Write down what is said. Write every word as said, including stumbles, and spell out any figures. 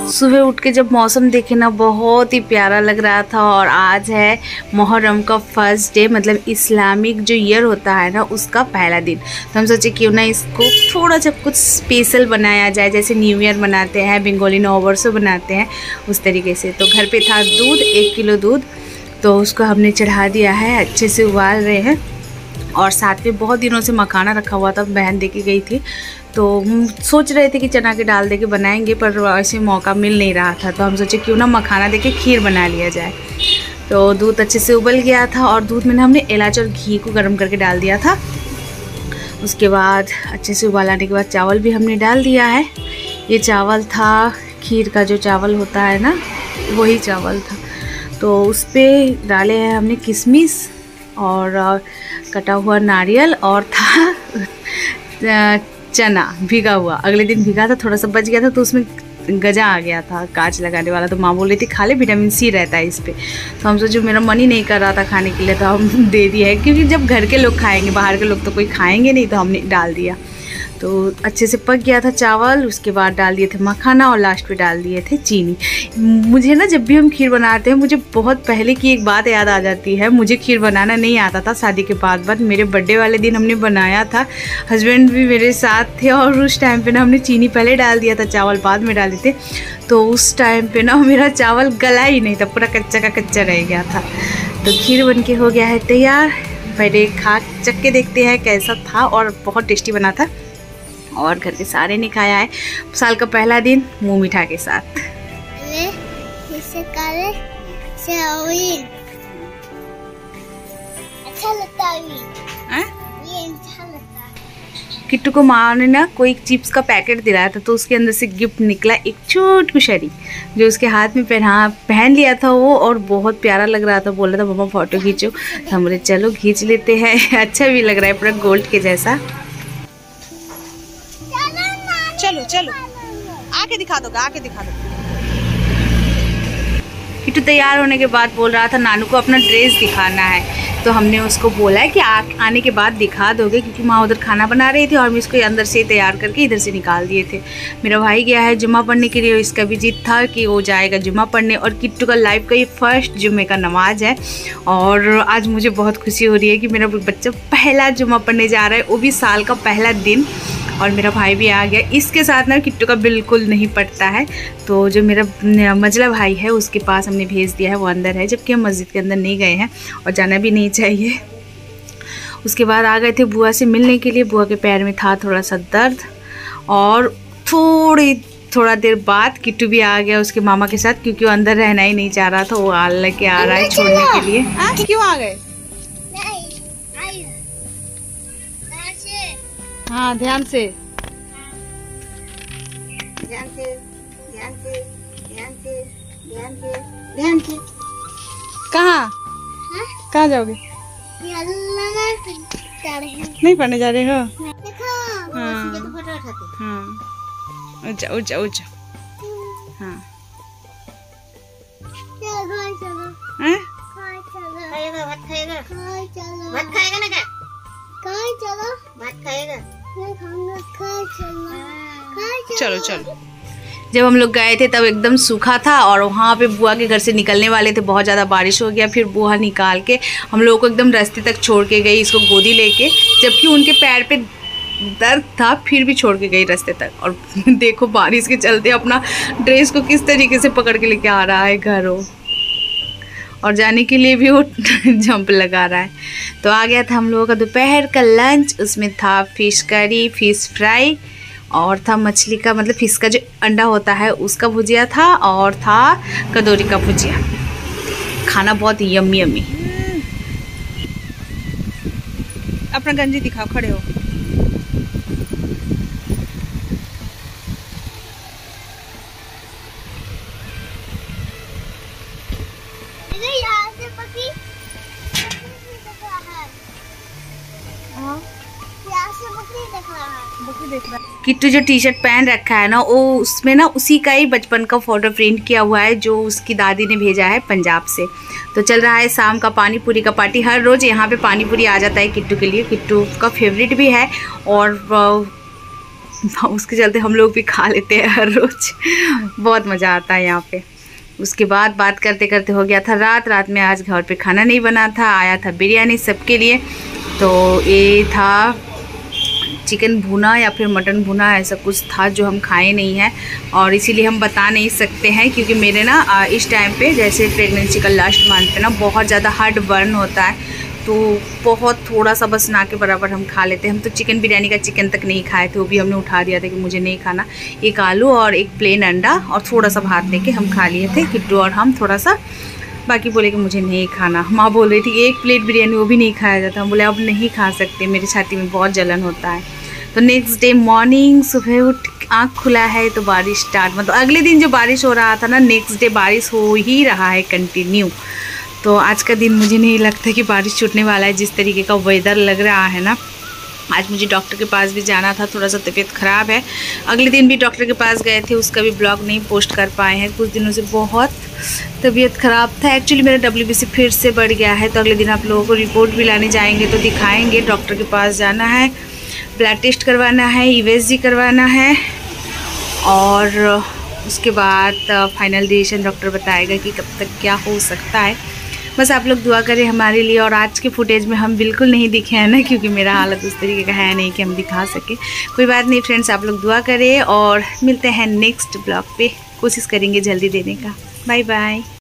सुबह उठ के जब मौसम देखे ना बहुत ही प्यारा लग रहा था। और आज है मुहर्रम का फर्स्ट डे, मतलब इस्लामिक जो ईयर होता है ना उसका पहला दिन। तो हम सोचे क्यों ना इसको थोड़ा सा कुछ स्पेशल बनाया जाए, जैसे न्यू ईयर मनाते हैं, बंगाली नौ वर्ष बनाते हैं उस तरीके से। तो घर पे था दूध, एक किलो दूध, तो उसको हमने चढ़ा दिया है, अच्छे से उबाल रहे हैं। और साथ में बहुत दिनों से मखाना रखा हुआ था, बहन दे के गई थी, तो हम सोच रहे थे कि चना की दाल दे के बनाएंगे, पर ऐसे मौका मिल नहीं रहा था। तो हम सोचे क्यों ना मखाना दे के खीर बना लिया जाए। तो दूध अच्छे से उबल गया था और दूध में हमने इलायची और घी को गर्म करके डाल दिया था। उसके बाद अच्छे से उबाल आने के बाद चावल भी हमने डाल दिया है। ये चावल था खीर का, जो चावल होता है ना वही चावल था। तो उस पर डाले हैं हमने किशमिश और कटा हुआ नारियल, और था चना भिगा हुआ, अगले दिन भिगा था, थोड़ा सा बच गया था तो उसमें गजा आ गया था कांच लगाने वाला। तो माँ बोल रही थी खा ले, विटामिन सी रहता है इस पर। तो हम सोचे मेरा मन ही नहीं कर रहा था खाने के लिए, तो हम दे दिया है, क्योंकि जब घर के लोग खाएंगे, बाहर के लोग तो कोई खाएंगे नहीं, तो हमने डाल दिया। तो अच्छे से पक गया था चावल। उसके बाद डाल दिए थे मखाना और लास्ट पे डाल दिए थे चीनी। मुझे ना जब भी हम खीर बनाते हैं, मुझे बहुत पहले की एक बात याद आ जाती है। मुझे खीर बनाना नहीं आता था शादी के बाद बाद मेरे बर्थडे वाले दिन हमने बनाया था, हस्बैंड भी मेरे साथ थे, और उस टाइम पे ना हमने चीनी पहले डाल दिया था, चावल बाद में डाले थे। तो उस टाइम पे ना मेरा चावल गला ही नहीं था, पूरा कच्चा का कच्चा रह गया था। तो खीर बन के हो गया है तैयार। पहले खा चख के देखते हैं कैसा था, और बहुत टेस्टी बना था। और घर के सारे ने खाया है। साल का पहला दिन मुंह मिठा के साथ। अच्छा लगता है। किट्टू को माँ ने ना कोई चिप्स का पैकेट दिलाया था, तो उसके अंदर से गिफ्ट निकला एक छोटी शरी, जो उसके हाथ में पहना पहन लिया था वो, और बहुत प्यारा लग रहा था। बोल रहा था मम्मा फोटो खींचो, तो हमने चलो खींच लेते हैं। अच्छा भी लग रहा है, पूरा गोल्ड के जैसा। चलो चलो आके दिखा दो, आके दिखा दो। किट्टू तैयार होने के बाद बोल रहा था नानू को अपना ड्रेस दिखाना है, तो हमने उसको बोला है कि आ, आने के बाद दिखा दोगे, क्योंकि माँ उधर खाना बना रही थी और हम इसको अंदर से तैयार करके इधर से निकाल दिए थे। मेरा भाई गया है जुम्मा पढ़ने के लिए, इसका भी जिद था कि वो जाएगा जुम्मा पढ़ने। और किट्टू का लाइफ का ये फर्स्ट जुम्मे का नमाज है, और आज मुझे बहुत खुशी हो रही है कि मेरा बच्चा पहला जुम्मा पढ़ने जा रहा है, वो भी साल का पहला दिन। और मेरा भाई भी आ गया। इसके साथ ना किट्टू का बिल्कुल नहीं पड़ता है, तो जो मेरा मजला भाई है उसके पास हमने भेज दिया है, वो अंदर है, जबकि हम मस्जिद के अंदर नहीं गए हैं और जाना भी नहीं चाहिए। उसके बाद आ गए थे बुआ से मिलने के लिए। बुआ के पैर में था थोड़ा सा दर्द, और थोड़ी थोड़ा देर बाद किट्टू भी आ गया उसके मामा के साथ, क्योंकि वो अंदर रहना ही नहीं चाह रहा था। वो आल लेके आ रहा है छोड़ने के लिए। आ, क्यों आ गए? हाँ ध्यान से, ध्यान से, ध्यान से, ध्यान से, ध्यान से, ध्यान से। कहाँ कहाँ जाओगे? नहीं पढ़ने जा रहे हो? हाँ हाँ, उच्चा उच्चा उच्चा। हाँ भात खाएगा, भात खाएगा ना? क्या भात खाएगा? चलो चलो। जब हम लोग गए थे तब एकदम सूखा था, और वहाँ पे बुआ के घर से निकलने वाले थे, बहुत ज़्यादा बारिश हो गया। फिर बुआ निकाल के हम लोगों को एकदम रास्ते तक छोड़ के गई, इसको गोदी लेके, जबकि उनके पैर पे दर्द था, फिर भी छोड़ के गई रास्ते तक। और देखो बारिश के चलते अपना ड्रेस को किस तरीके से पकड़ के लेके आ रहा है घर हो, और जाने के लिए भी वो जंप लगा रहा है। तो आ गया था हम लोगों का दोपहर का लंच। उसमें था फिश करी, फिश फ्राई, और था मछली का, मतलब फिश का जो अंडा होता है उसका भुजिया था, और था कदौरी का भुजिया। खाना बहुत यम्मी यम्मी। अपना गंजी दिखाओ, खड़े हो। किट्टू जो टी शर्ट पहन रखा है ना, वो उसमें ना उसी का ही बचपन का फोटो प्रिंट किया हुआ है, जो उसकी दादी ने भेजा है पंजाब से। तो चल रहा है शाम का पानी पूरी का पार्टी। हर रोज़ यहाँ पे पानी पूरी आ जाता है किट्टू के लिए, किट्टू का फेवरेट भी है। और उसके चलते हम लोग भी खा लेते हैं हर रोज़। बहुत मज़ा आता है यहाँ पे। उसके बाद बात करते करते हो गया था रात। रात में आज घर पे खाना नहीं बना था, आया था बिरयानी सबके लिए। तो ये था चिकन भुना या फिर मटन भुना, ऐसा कुछ था जो हम खाए नहीं हैं और इसीलिए हम बता नहीं सकते हैं, क्योंकि मेरे ना इस टाइम पे जैसे प्रेगनेंसी का लास्ट मंथ पे ना बहुत ज़्यादा हार्ट बर्न होता है, तो बहुत थोड़ा सा बस ना के बराबर हम खा लेते हैं। हम तो चिकन बिरयानी का चिकन तक नहीं खाए थे, वो भी हमने उठा दिया था कि मुझे नहीं खाना। एक आलू और एक प्लेन अंडा और थोड़ा सा भात लेके हम खा लिए थे किट्टू और हम थोड़ा सा। बाकी बोले कि मुझे नहीं खाना। माँ बोल रही थी एक प्लेट बिरयानी वो भी नहीं खाया जाता। हम बोले अब नहीं खा सकते, मेरी छाती में बहुत जलन होता है। तो नेक्स्ट डे मॉर्निंग सुबह उठ आँख खुला है तो बारिश स्टार्ट, मतलब अगले दिन जो बारिश हो रहा था ना, नेक्स्ट डे बारिश हो ही रहा है कंटिन्यू। तो आज का दिन मुझे नहीं लगता कि बारिश छूटने वाला है, जिस तरीके का वेदर लग रहा है ना। आज मुझे डॉक्टर के पास भी जाना था, थोड़ा सा तबीयत ख़राब है। अगले दिन भी डॉक्टर के पास गए थे, उसका भी ब्लॉग नहीं पोस्ट कर पाए हैं। कुछ दिनों से बहुत तबीयत ख़राब था। एक्चुअली मेरा डब्ल्यू बी सी फिर से बढ़ गया है, तो अगले दिन आप लोगों को रिपोर्ट भी लाने जाएंगे तो दिखाएंगे। डॉक्टर के पास जाना है, ब्लड टेस्ट करवाना है, ई वी एस जी करवाना है और उसके बाद फाइनल डिसीजन डॉक्टर बताएगा कि कब तक क्या हो सकता है। बस आप लोग दुआ करें हमारे लिए। और आज के फुटेज में हम बिल्कुल नहीं दिखे हैं ना, क्योंकि मेरा हालत उस तरीके का है नहीं कि हम दिखा सकें। कोई बात नहीं फ्रेंड्स, आप लोग दुआ करें और मिलते हैं नेक्स्ट ब्लॉग पे। कोशिश करेंगे जल्दी देने का। Bye bye.